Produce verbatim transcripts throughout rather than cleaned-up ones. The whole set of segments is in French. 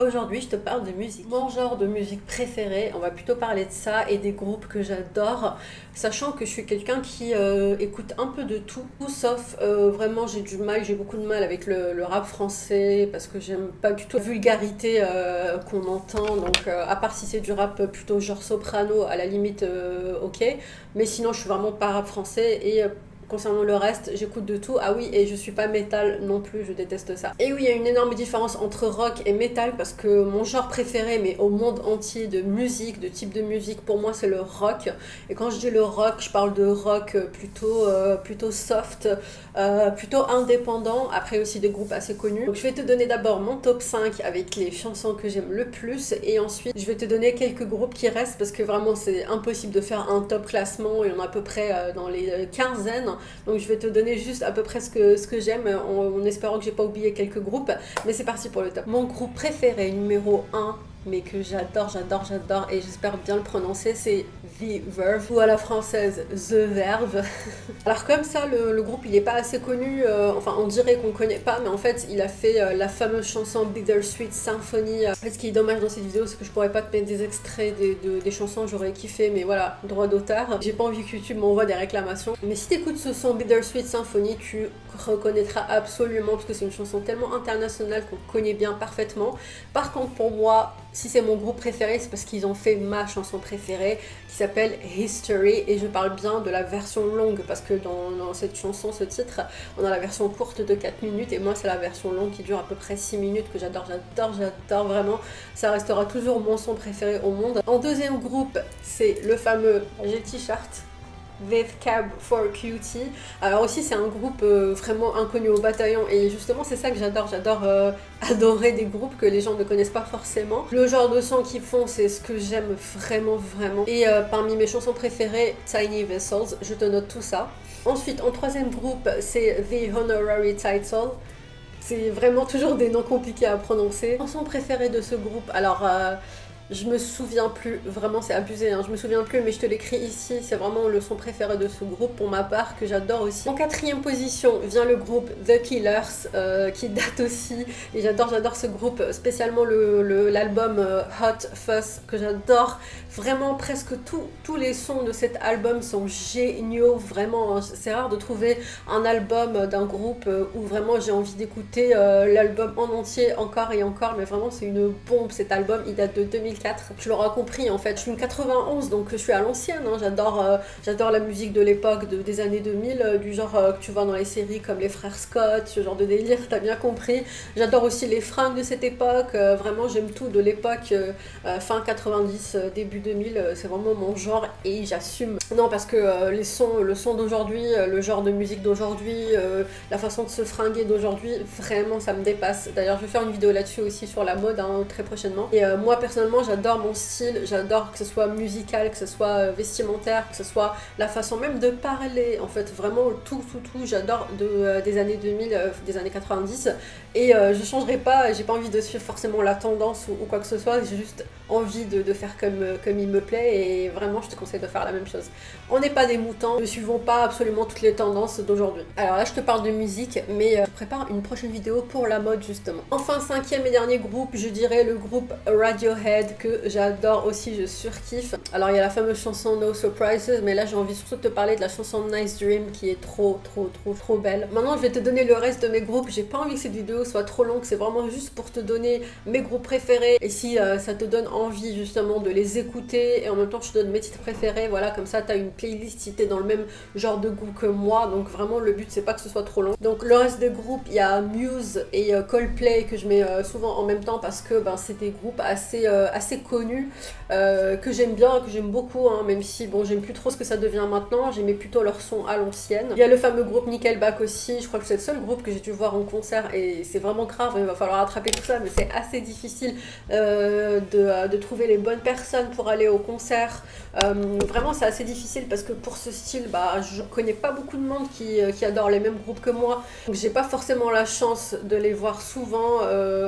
Aujourd'hui, je te parle de musique. Mon genre de musique préféré, on va plutôt parler de ça et des groupes que j'adore, sachant que je suis quelqu'un qui euh, écoute un peu de tout, tout sauf euh, vraiment j'ai du mal, j'ai beaucoup de mal avec le, le rap français parce que j'aime pas du tout la vulgarité euh, qu'on entend, donc euh, à part si c'est du rap plutôt genre soprano, à la limite euh, ok, mais sinon je suis vraiment pas rap français et euh, concernant le reste, j'écoute de tout. Ah oui, et je suis pas métal non plus, je déteste ça. Et oui, il y a une énorme différence entre rock et métal parce que mon genre préféré, mais au monde entier de musique, de type de musique, pour moi c'est le rock. Et quand je dis le rock, je parle de rock plutôt, euh, plutôt soft, euh, plutôt indépendant, après aussi des groupes assez connus. Donc je vais te donner d'abord mon top cinq avec les chansons que j'aime le plus et ensuite je vais te donner quelques groupes qui restent parce que vraiment c'est impossible de faire un top classement, il y en a à peu près euh, dans les quinzaines. Donc je vais te donner juste à peu près ce que, ce que j'aime en, en espérant que j'ai pas oublié quelques groupes. Mais c'est parti pour le top. Mon groupe préféré numéro un, mais que j'adore, j'adore, j'adore et j'espère bien le prononcer, c'est The Verve ou à la française The Verve. Alors comme ça, le, le groupe il est pas assez connu, euh, enfin on dirait qu'on connaît pas, mais en fait il a fait euh, la fameuse chanson Bittersweet Symphony. En fait, ce qui est dommage dans cette vidéo, c'est que je pourrais pas te mettre des extraits des, de, des chansons, j'aurais kiffé, mais voilà, droit d'auteur. J'ai pas envie que YouTube m'envoie des réclamations. Mais si t'écoutes ce son Bittersweet Symphony, tu reconnaîtras absolument, parce que c'est une chanson tellement internationale qu'on connaît bien parfaitement. Par contre pour moi, si c'est mon groupe préféré, c'est parce qu'ils ont fait ma chanson préférée qui s'appelle History et je parle bien de la version longue parce que dans, dans cette chanson, ce titre, on a la version courte de quatre minutes et moi c'est la version longue qui dure à peu près six minutes que j'adore, j'adore, j'adore vraiment. Ça restera toujours mon son préféré au monde. En deuxième groupe, c'est le fameux, j'ai le t-shirt, With Cab for Cutie. Alors aussi c'est un groupe euh, vraiment inconnu au bataillon et justement c'est ça que j'adore, j'adore euh, adorer des groupes que les gens ne connaissent pas forcément. Le genre de son qu'ils font c'est ce que j'aime vraiment vraiment et euh, parmi mes chansons préférées, Tiny Vessels, je te note tout ça. Ensuite en troisième groupe c'est The Honorary Title. C'est vraiment toujours des noms compliqués à prononcer. Chanson préférée de ce groupe, alors euh, je me souviens plus, vraiment c'est abusé, hein, je me souviens plus mais je te l'écris ici, c'est vraiment le son préféré de ce groupe pour ma part que j'adore aussi. En quatrième position vient le groupe The Killers euh, qui date aussi et j'adore, j'adore ce groupe, spécialement l'album euh, Hot Fuss que j'adore. Vraiment presque tous les sons de cet album sont géniaux, vraiment, hein. C'est rare de trouver un album d'un groupe où vraiment j'ai envie d'écouter euh, l'album en entier encore et encore, mais vraiment c'est une bombe cet album, il date de deux mille quatre. Tu l'auras compris en fait, je suis une quatre-vingt-onze donc je suis à l'ancienne, hein. J'adore euh, j'adore la musique de l'époque de, des années deux mille, euh, du genre euh, que tu vois dans les séries comme les frères Scott, ce genre de délire, t'as bien compris. J'adore aussi les fringues de cette époque, euh, vraiment j'aime tout de l'époque euh, euh, fin quatre-vingt-dix, euh, début deux mille, euh, c'est vraiment mon genre et j'assume. Non parce que euh, les sons, le son d'aujourd'hui, euh, le genre de musique d'aujourd'hui, euh, la façon de se fringuer d'aujourd'hui, vraiment ça me dépasse. D'ailleurs je vais faire une vidéo là-dessus aussi sur la mode hein, très prochainement. Et euh, moi personnellement j'adore mon style, j'adore que ce soit musical, que ce soit vestimentaire, que ce soit la façon même de parler, en fait vraiment tout tout tout, j'adore de, euh, des années deux mille, euh, des années quatre-vingt-dix et euh, je changerai pas, j'ai pas envie de suivre forcément la tendance ou, ou quoi que ce soit, j'ai juste envie de, de faire comme, comme il me plaît et vraiment je te conseille de faire la même chose. On n'est pas des moutons, ne suivons pas absolument toutes les tendances d'aujourd'hui. Alors là je te parle de musique mais euh, je prépare une prochaine vidéo pour la mode justement. Enfin cinquième et dernier groupe, je dirais le groupe Radiohead que j'adore aussi, je surkiffe. Alors il y a la fameuse chanson No Surprises mais là j'ai envie surtout de te parler de la chanson Nice Dream qui est trop trop trop trop belle. Maintenant je vais te donner le reste de mes groupes, j'ai pas envie que cette vidéo soit trop longue, c'est vraiment juste pour te donner mes groupes préférés et si euh, ça te donne envie justement de les écouter et en même temps je te donne mes titres préférés, voilà comme ça t'as une playlist si t'es dans le même genre de goût que moi, donc vraiment le but c'est pas que ce soit trop long. Donc le reste des groupes, il y a Muse et euh, Coldplay que je mets euh, souvent en même temps parce que ben, c'est des groupes assez, euh, assez connus euh, que j'aime bien, que j'aime beaucoup hein, même si bon j'aime plus trop ce que ça devient maintenant, j'aimais plutôt leur son à l'ancienne. Il y a le fameux groupe Nickelback aussi, je crois que c'est le seul groupe que j'ai dû voir en concert et c'est vraiment grave, il va falloir attraper tout ça mais c'est assez difficile euh, de, de trouver les bonnes personnes pour aller au concert. Euh, vraiment c'est assez difficile parce que pour ce style bah, je connais pas beaucoup de monde qui, qui adore les mêmes groupes que moi donc j'ai pas forcément la chance de les voir souvent. euh,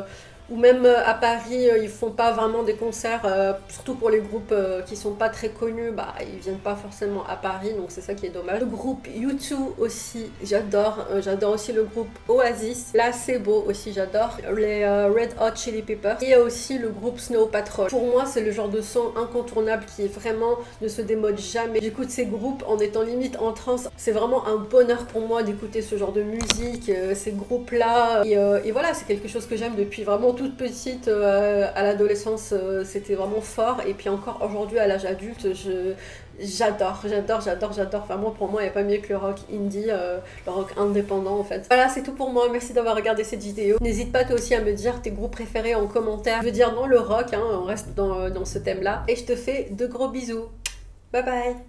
ou même euh, à Paris, euh, ils font pas vraiment des concerts, euh, surtout pour les groupes euh, qui sont pas très connus, bah ils viennent pas forcément à Paris, donc c'est ça qui est dommage. Le groupe U deux aussi, j'adore, euh, j'adore aussi le groupe Oasis, Placebo aussi j'adore, les euh, Red Hot Chili Peppers, et aussi le groupe Snow Patrol. Pour moi c'est le genre de son incontournable qui vraiment ne se démode jamais. J'écoute ces groupes en étant limite en transe, c'est vraiment un bonheur pour moi d'écouter ce genre de musique, euh, ces groupes là, et, euh, et voilà, c'est quelque chose que j'aime depuis vraiment toute petite, euh, à l'adolescence, euh, c'était vraiment fort, et puis encore aujourd'hui à l'âge adulte, je j'adore, j'adore, j'adore, j'adore. Enfin moi, pour moi, il n'y a pas mieux que le rock indie, euh, le rock indépendant en fait. Voilà, c'est tout pour moi, merci d'avoir regardé cette vidéo. N'hésite pas toi aussi à me dire tes groupes préférés en commentaire. Je veux dire non, le rock, hein, on reste dans, dans ce thème là, et je te fais de gros bisous. Bye bye.